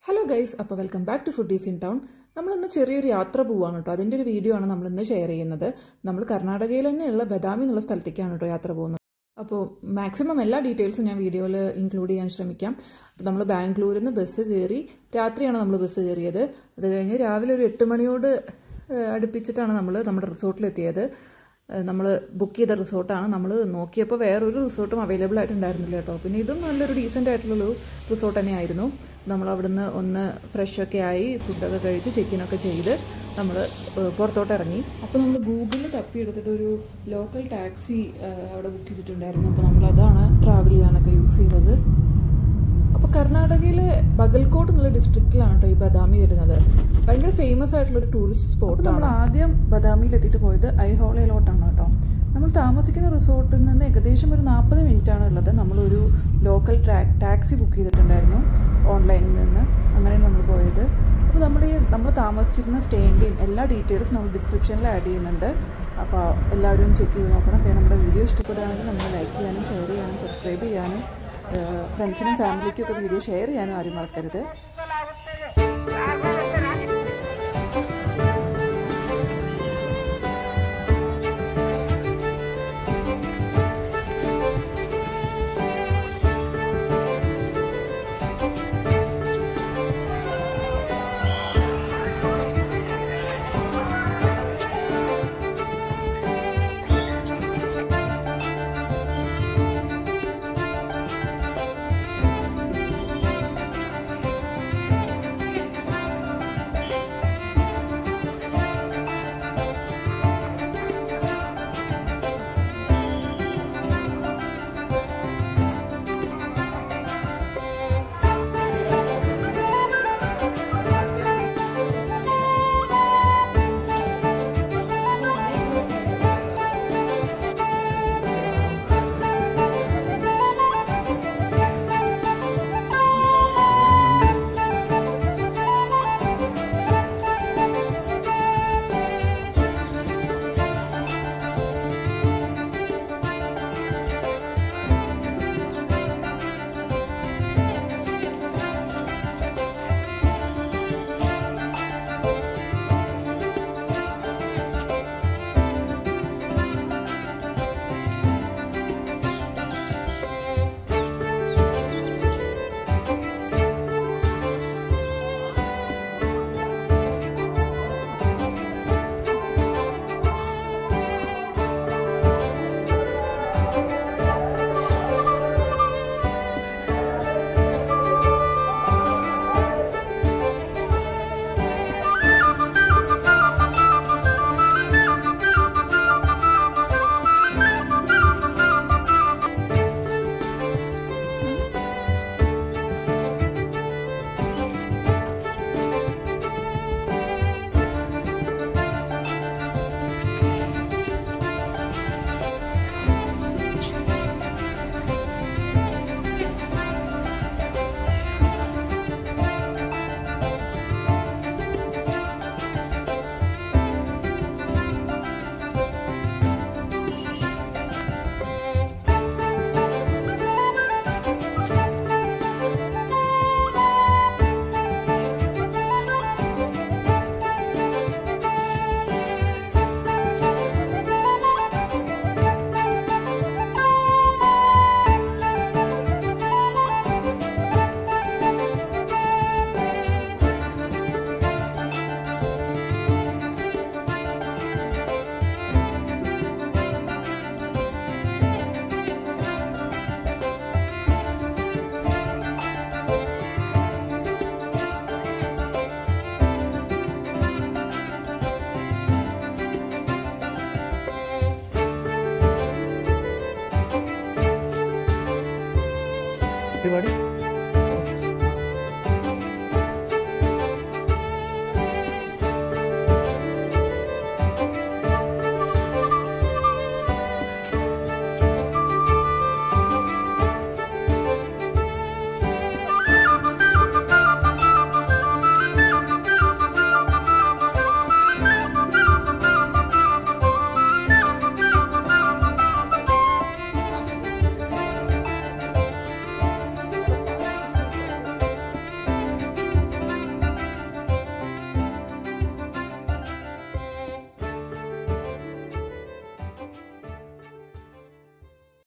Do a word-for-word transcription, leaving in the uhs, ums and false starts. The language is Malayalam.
Hello guys, അപ്പോൾ welcome back to foodies in town. നമ്മൾ ഇന്ന് ചെറിയൊരു യാത്ര പോവാണ് കേട്ടോ. അതിൻ്റെ ഒരു വീഡിയോ ആണ് നമ്മൾ ഇന്ന് ഷെയർ ചെയ്യുന്നത്. നമ്മൾ കർണാടകയിൽ തന്നെയുള്ള ബദാമി എന്നുള്ള സ്ഥലത്തേക്കാണ് കേട്ടോ യാത്ര പോകുന്നത്. അപ്പോൾ മാക്സിമം എല്ലാ ഡീറ്റെയിൽസും ഞാൻ വീഡിയോയിൽ ഇൻക്ലൂഡ് ചെയ്യാൻ ശ്രമിക്കാം. അപ്പോൾ നമ്മൾ ബാംഗ്ലൂരിൽ നിന്ന് ബസ് കയറി, രാത്രിയാണ് നമ്മൾ ബസ് കയറിയത്. അത് കഴിഞ്ഞ് രാവിലെ ഒരു എട്ട് മണിയോട് അടുപ്പിച്ചിട്ടാണ് നമ്മൾ നമ്മുടെ റിസോർട്ടിലെത്തിയത്. നമ്മൾ ബുക്ക് ചെയ്ത റിസോർട്ടാണ്. നമ്മൾ നോക്കിയപ്പോൾ വേറൊരു റിസോർട്ടും അവൈലബിൾ ആയിട്ടുണ്ടായിരുന്നില്ല കേട്ടോ. പിന്നെ ഇതും നല്ലൊരു ഡീസൻ്റ് ആയിട്ടുള്ളൊരു റിസോർട്ട് തന്നെയായിരുന്നു. നമ്മൾ അവിടുന്ന് ഒന്ന് ഫ്രഷൊക്കെ ആയി ഫുഡൊക്കെ കഴിച്ച് ചെക്കിനൊക്കെ ചെയ്ത് നമ്മൾ പുറത്തോട്ട് ഇറങ്ങി. അപ്പോൾ നമ്മൾ ഗൂഗിളിൽ തപ്പിയെടുത്തിട്ട് ഒരു ലോക്കൽ ടാക്സി അവിടെ ബുക്ക് ചെയ്തിട്ടുണ്ടായിരുന്നു. അപ്പോൾ നമ്മളതാണ് ട്രാവൽ ചെയ്യാനൊക്കെ യൂസ് ചെയ്തത്. അപ്പോൾ കർണാടകയിലെ ബഗൽകോട്ട് എന്നുള്ള ഡിസ്ട്രിക്റ്റിലാണ് കേട്ടോ ഈ ബദാമി വരുന്നത്. ഭയങ്കര ഫേമസ് ആയിട്ടുള്ളൊരു ടൂറിസ്റ്റ് സ്പോട്ട്. നമ്മൾ ആദ്യം ബദാമിയിൽ എത്തിയിട്ട് പോയത് ഐഹോളയിലോട്ടാണ് കേട്ടോ. നമ്മൾ താമസിക്കുന്ന റിസോർട്ടിൽ നിന്ന് ഏകദേശം ഒരു നാൽപ്പത് മിനിറ്റാണ് ഉള്ളത്. നമ്മളൊരു ലോക്കൽ ടാക്സി ബുക്ക് ചെയ്തിട്ടുണ്ടായിരുന്നു ഓൺലൈനിൽ നിന്ന്. അങ്ങനെയാണ് നമ്മൾ പോയത്. അപ്പോൾ നമ്മൾ ഈ നമ്മൾ താമസിച്ചിരുന്ന സ്റ്റേൻ്റെയും എല്ലാ ഡീറ്റെയിൽസും നമ്മൾ ഡിസ്ക്രിപ്ഷനിൽ ആഡ് ചെയ്യുന്നുണ്ട്. അപ്പോൾ എല്ലാവരും ചെക്ക് ചെയ്ത് നോക്കണം. പിന്നെ നമ്മുടെ വീഡിയോ ഇഷ്ടപ്പെടുകയാണെങ്കിൽ നമ്മൾ ലൈക്ക് ചെയ്യാനും ഷെയർ ചെയ്യാനും സബ്സ്ക്രൈബ് ചെയ്യാനും ഫ്രണ്ട്സിനും ഫാമിലിക്കും ഒക്കെ വീഡിയോ ഷെയർ ചെയ്യാനും ആരും മറക്കരുത്.